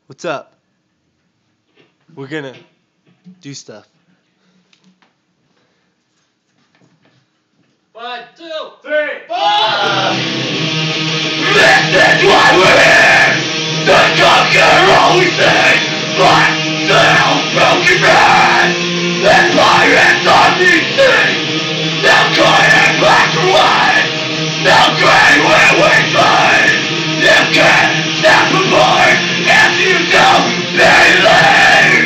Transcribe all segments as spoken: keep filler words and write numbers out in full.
What's up? We're gonna do stuff. One, two, three, four! This is why we're here! To conquer all we see! Black, steel, broken man! This virus on we see! Now gray and black and white! Now gray where we fight! You can't step apart if you don't believe!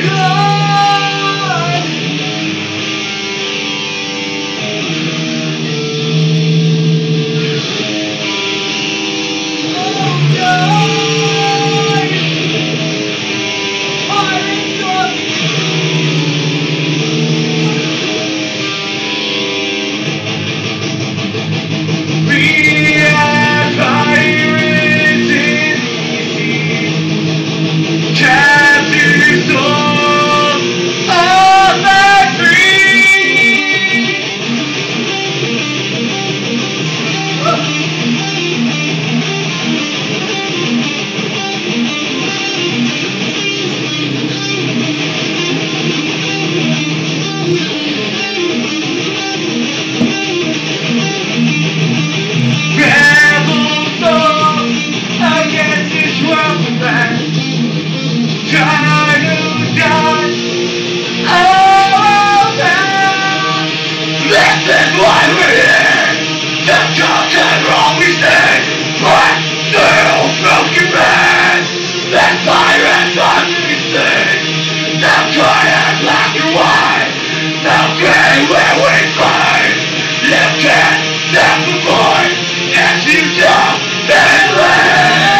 This is why we're here! To conquer all we see! Black, steel, broken man! This virus on we see! Now gray and black and white! Now gray where we fight! You can't step apart if you don't believe!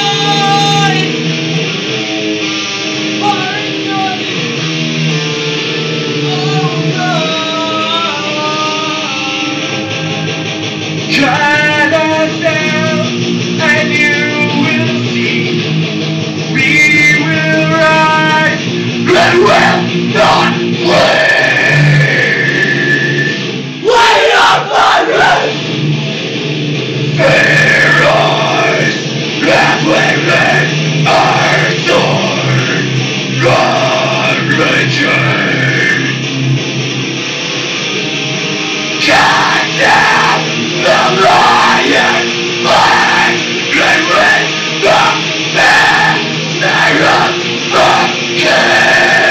Cut us down, and you will see. We will rise, and will not flee. We are pirates. Fear us, as we raise our sword. God return. Cut down the lion, black, and with the banner of the king.